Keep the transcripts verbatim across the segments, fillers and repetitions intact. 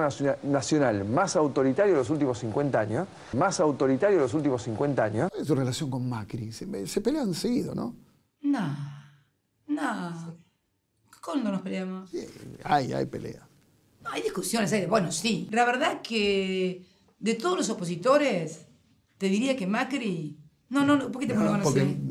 nacional más autoritario de los últimos cincuenta años, más autoritario de los últimos cincuenta años. ¿Cuál es tu relación con Macri? Se, se pelean seguido, ¿no? No, no. ¿Cuándo nos peleamos? Sí, hay, hay pelea. No, hay discusiones, hay, bueno, sí. La verdad que de todos los opositores, te diría que Macri... No, no, no, ¿por qué te pones no, mano porque así?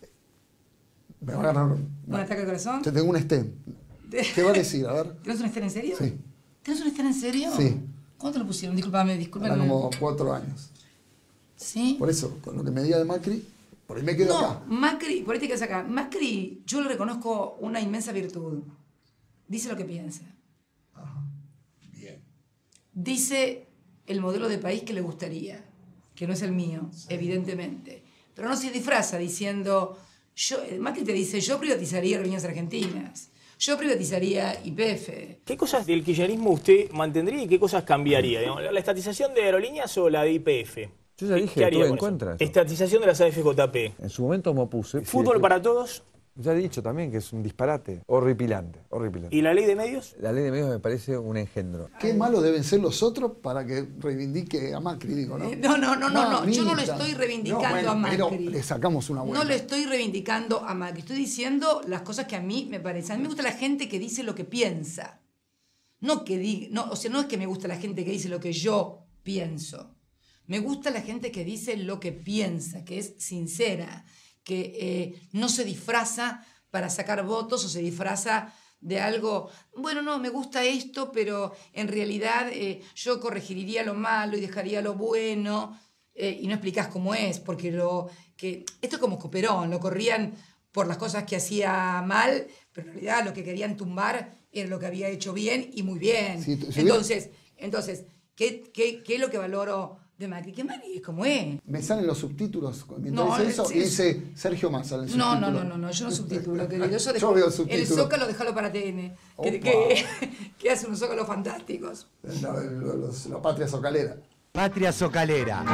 me va a agarrar... ¿Un ataque al corazón? Te tengo un stem. ¿Qué va a decir? A ver. ¿Tienes un estén en serio? Sí. ¿Tienes un estén en serio? Sí. ¿Cuándo lo pusieron? Discúlpame, discúlpame. Era como cuatro años. ¿Sí? Por eso, con lo que me diga de Macri, por ahí me quedo no, acá. Macri, por ahí te quedas acá. Macri, yo le reconozco una inmensa virtud. Dice lo que piensa. Ajá. Bien. Dice el modelo de país que le gustaría, que no es el mío, sí, evidentemente. Pero no se disfraza diciendo... Yo, Macri te dice, yo privatizaría Aerolíneas Argentinas. Yo privatizaría Y P F. ¿Qué cosas del kirchnerismo usted mantendría y qué cosas cambiaría? Digamos, ¿la estatización de aerolíneas o la de Y P F? Yo ya dije, estuve en contra. Estatización de las A F J P. En su momento me opuse. ¿Fútbol sí, para todos? Ya he dicho también que es un disparate. Horripilante, horripilante. ¿Y la ley de medios? La ley de medios me parece un engendro. Qué malos deben ser los otros para que reivindique a Macri, digo, ¿no? Eh, no, no, no, no, no. Yo no lo Mamita. estoy reivindicando No, bueno, a Macri. pero le sacamos una buena. No le estoy reivindicando a Macri. Estoy diciendo las cosas que a mí me parecen. A mí me gusta la gente que dice lo que piensa. No que diga, no, o sea, no es que me gusta la gente que dice lo que yo pienso. Me gusta la gente que dice lo que piensa, que es sincera, que eh, no se disfraza para sacar votos o se disfraza de algo, bueno, no, me gusta esto, pero en realidad eh, yo corregiría lo malo y dejaría lo bueno, eh, y no explicás cómo es, porque lo que esto es como Cooperón, lo corrían por las cosas que hacía mal, pero en realidad lo que querían tumbar era lo que había hecho bien y muy bien. Sí, si entonces, hubiera... entonces ¿qué, qué, ¿qué es lo que valoro de Macri? Que Macri es como es. Me salen los subtítulos mientras no, dice eso sí, y dice Sergio Massa. El no, no, no, no, no, yo no subtitulo, querido. Yo, dejo, yo veo subtítulos. El Zócalo déjalo para T N, que, que, que hace unos zócalos fantásticos. La, la, la, la patria socalera. Patria socalera.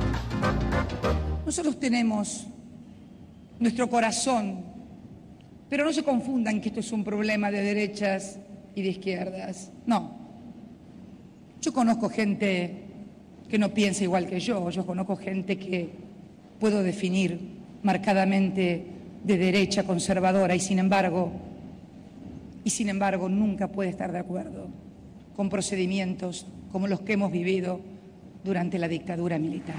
Nosotros tenemos nuestro corazón, pero no se confundan que esto es un problema de derechas y de izquierdas. No. Yo conozco gente que no piensa igual que yo. Yo conozco gente que puedo definir marcadamente de derecha conservadora y sin embargo, y sin embargo nunca puede estar de acuerdo con procedimientos como los que hemos vivido durante la dictadura militar.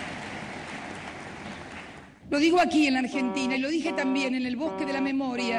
Lo digo aquí en la Argentina y lo dije también en el Bosque de la Memoria,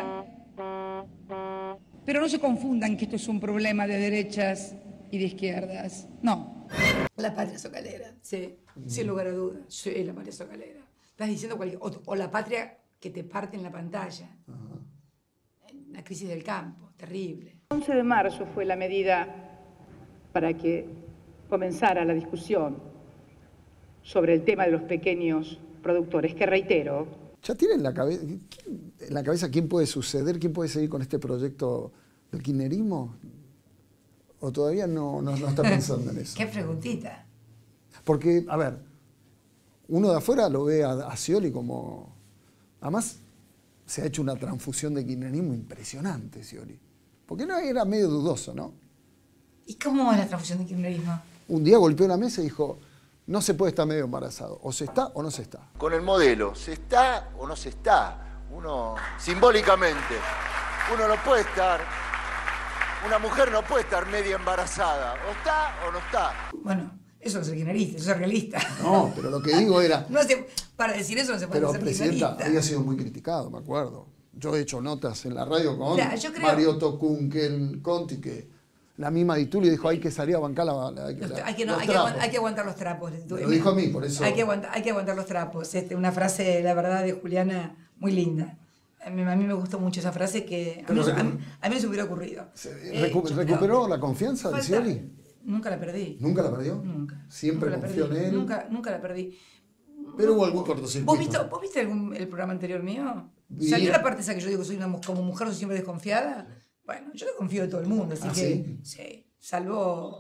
pero no se confundan que esto es un problema de derechas y de izquierdas. No. La patria socalera, sí, mm. sin lugar a dudas, sí, la patria socalera. Estás diciendo cualquier, o, o la patria que te parte en la pantalla. Uh-huh. La crisis del campo, terrible. El once de marzo fue la medida para que comenzara la discusión sobre el tema de los pequeños productores, que reitero. ¿Ya tienen en la, cabe en la cabeza quién puede suceder, quién puede seguir con este proyecto del kirchnerismo? ¿O todavía no, no, no está pensando en eso? Qué preguntita. Porque, a ver, uno de afuera lo ve a, a Scioli como... Además, se ha hecho una transfusión de kirchnerismo impresionante, Scioli. Porque no era medio dudoso, ¿no? ¿Y cómo es la transfusión de kirchnerismo? Un día golpeó la mesa y dijo, no se puede estar medio embarazado. O se está o no se está. Con el modelo, ¿se está o no se está? Uno, simbólicamente, uno no puede estar... Una mujer no puede estar media embarazada, o está o no está. Bueno, eso no es ser kirchnerista, eso es realista. No, pero lo que digo era... no se, para decir eso no se puede pero ser presidenta, kirchnerista. había sido muy criticado, me acuerdo. Yo he hecho notas en la radio con Mira, yo creo... Mario Tocunkel, Conti, que la misma Di Tulio dijo hay que salir a bancar la, la, los, la, hay, que, no, los hay, trapos. que hay que aguantar los trapos. Me lo dijo a mí, por eso... Hay que aguantar, hay que aguantar los trapos. Este, una frase, la verdad, de Juliana muy linda. A mí, a mí me gustó mucho esa frase que a mí, a mí, a mí no se hubiera ocurrido. Recu eh, ¿Recuperó la confianza de Scioli? Nunca la perdí. ¿Nunca la perdió? Nunca. ¿Siempre nunca confió en él? Nunca, nunca la perdí. Pero hubo algún cortocircuito. ¿Vos viste, ¿vos viste algún, el programa anterior mío? Bien. ¿Salió la parte esa que yo digo que soy una como mujer, soy siempre desconfiada? Bueno, yo desconfío de todo el mundo, así ¿Ah, que... sí? Sí, salvo...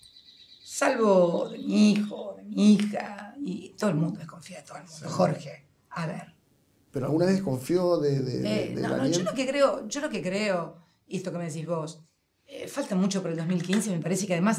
Salvo de mi hijo, de mi hija, y todo el mundo desconfía de todo el mundo. Sí. Jorge, a ver. ¿Pero alguna vez confió de, de, eh, de no, no, yo lo que creo, yo lo que creo, y esto que me decís vos, eh, falta mucho para el dos mil quince, me parece que además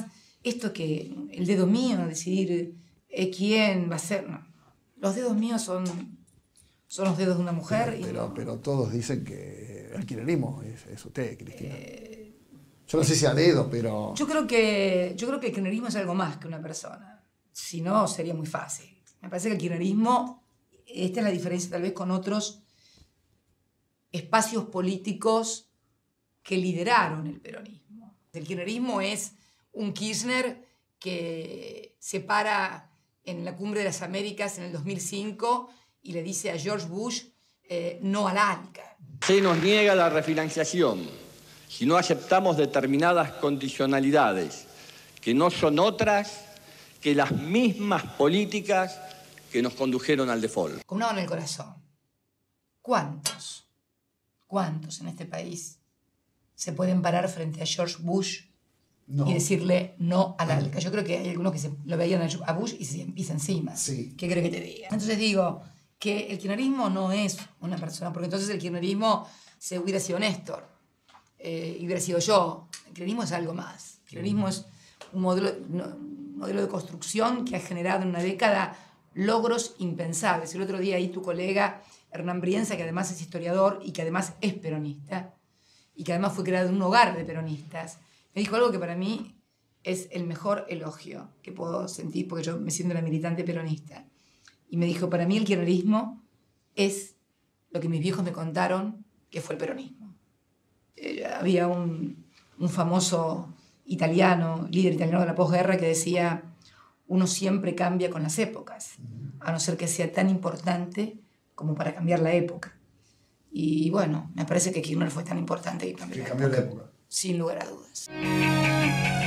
esto que el dedo mío, decidir eh, quién va a ser, no. Los dedos míos son, son los dedos de una mujer. Pero, y pero, no, pero todos dicen que el kirchnerismo es, es usted, Cristina. eh, Yo no sé si a dedo, pero... yo creo que yo creo que el kirchnerismo es algo más que una persona. Si no, sería muy fácil. Me parece que el kirchnerismo, esta es la diferencia tal vez con otros espacios políticos que lideraron el peronismo. El kirchnerismo es un Kirchner que se para en la Cumbre de las Américas en el dos mil cinco y le dice a George Bush eh, no al ALCA. Se nos niega la refinanciación si no aceptamos determinadas condicionalidades que no son otras que las mismas políticas que nos condujeron al default. Con una mano en el corazón. ¿Cuántos? ¿Cuántos en este país se pueden parar frente a George Bush No. y decirle no al ALCA? Yo creo que hay algunos que se, lo veían a Bush y se pisa encima. Sí. ¿Qué creo que te diga? Entonces digo que el kirchnerismo no es una persona, porque entonces el kirchnerismo se hubiera sido Néstor, eh, y hubiera sido yo. El kirchnerismo es algo más. El kirchnerismo es un modelo, no, un modelo de construcción que ha generado en una década logros impensables. El otro día ahí tu colega Hernán Brienza, que además es historiador y que además es peronista, y que además fue creado en un hogar de peronistas, me dijo algo que para mí es el mejor elogio que puedo sentir, porque yo me siento una militante peronista. Y me dijo, para mí el kirchnerismo es lo que mis viejos me contaron que fue el peronismo. Eh, había un, un famoso italiano, líder italiano de la posguerra, que decía, uno siempre cambia con las épocas, a no ser que sea tan importante como para cambiar la época. Y bueno, me parece que Kirchner fue tan importante y cambió Que la cambió la época. época. Sin lugar a dudas.